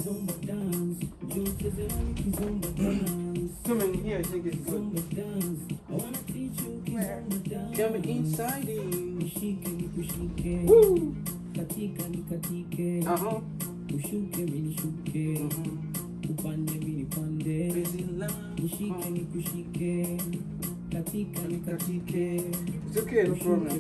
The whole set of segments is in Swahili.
Come in here, I think it's good. Where? Come inside in. Woo! Uh-huh. It's okay, no problem.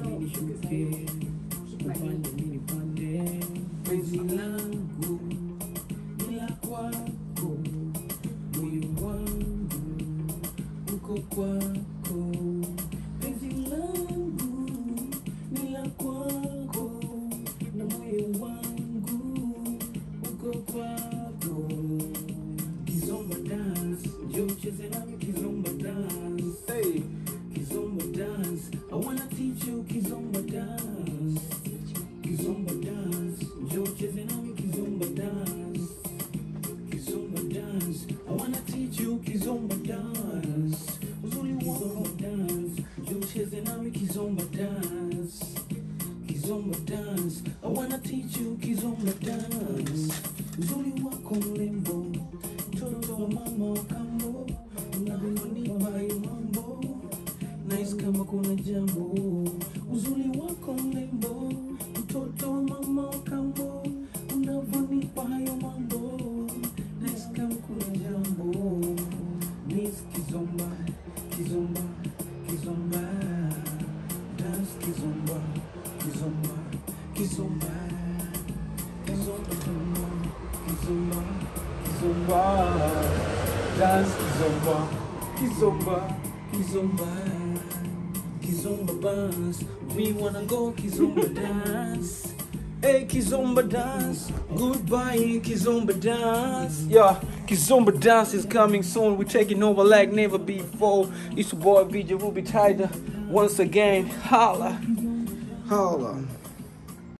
Penzi langu ni la kwako, moyo wangu uko kwako. Penzi langu ni la kwako, na moyo wangu uko kwako. Kizomba dance, njoo cheze nami kizomba dance. Hey, kizomba dance, I wanna teach you kizomba dance. Kizomba dance, njoo cheze nami kizomba dance. Kizomba dance, I wanna teach you kizomba dance. Uzuri wako dance, njoo cheze nami kizomba dance. Kizomba dance, I wanna teach you kizomba dance. Uzuri wako mlembo, mtoto wa mama wa kambo, unavyonipa hiyo mambo, nice kama kuna jambo. Uzuri wako mlembo, mtoto wa mama wa kambo, unavyonipa hayo mambo, nice kama kuna jambo. Miss Kizomba, Kizomba, Kizomba, dance Kizomba, Kizomba, Kizomba, Kizomba, Kizomba, Kizomba, dance Kizomba, Kizomba, Kizomba, Kizomba dance. We wanna go Kizomba dance. Hey, Kizomba dance. Goodbye, Kizomba dance. Yeah, Kizomba dance is coming soon. We're taking over like never before. It's your boy VJ Ruby Tyter. Once again, holla. Holla.